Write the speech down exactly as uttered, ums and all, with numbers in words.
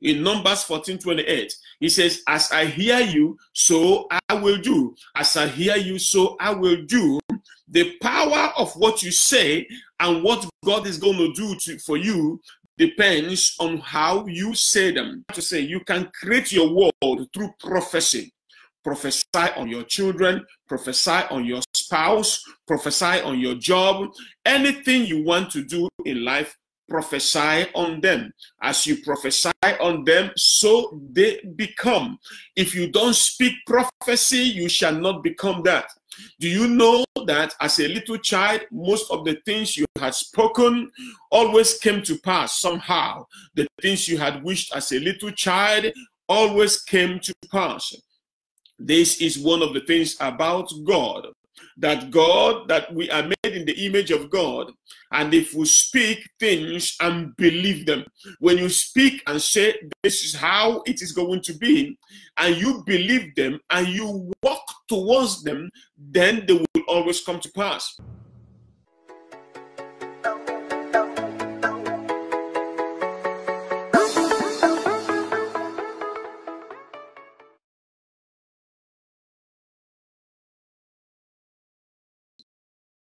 In Numbers fourteen twenty-eight, he says, as I hear you, so I will do. As I hear you, so I will do. The power of what you say and what God is going to do to, for you depends on how you say them. To say you can create your world through prophecy. Prophesy on your children, prophesy on your spouse, prophesy on your job. Anything you want to do in life, prophesy on them. As you prophesy on them, so they become. If you don't speak prophecy, you shall not become that. Do you know that as a little child, most of the things you had spoken always came to pass somehow? The things you had wished as a little child always came to pass. This is one of the things about God, that God, that we are made in the image of God, and if we speak things and believe them, when you speak and say this is how it is going to be, and you believe them and you walk towards them, then they will always come to pass.